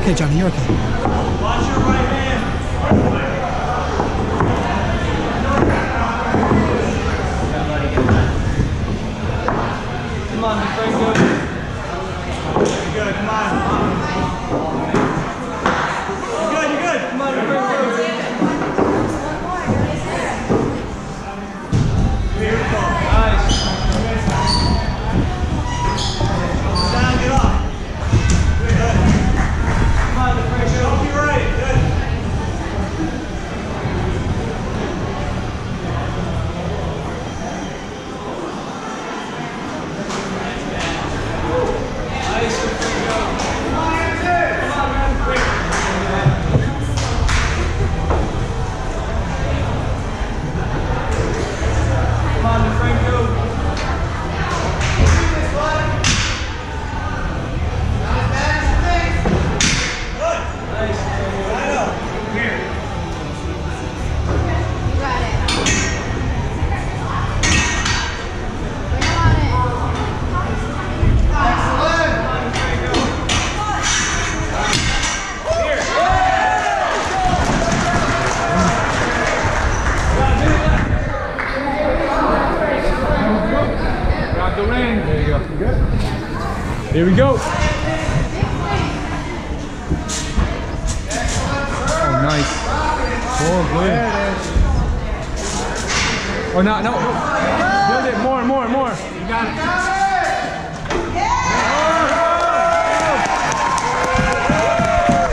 okay, Johnny. You're okay. Watch your right hand. Come on, DeFranco. You're good. Come on. You're good. Come on, DeFranco. Beautiful. Nice. Down, get off. Good. Come on, DeFranco. Help you right. Good. Nice, DeFranco. Come on, Andrew. Come on, man. Quick. Come on, DeFranco. Here we go. Oh, nice. Oh, good. Oh, no. Build it more. You got it.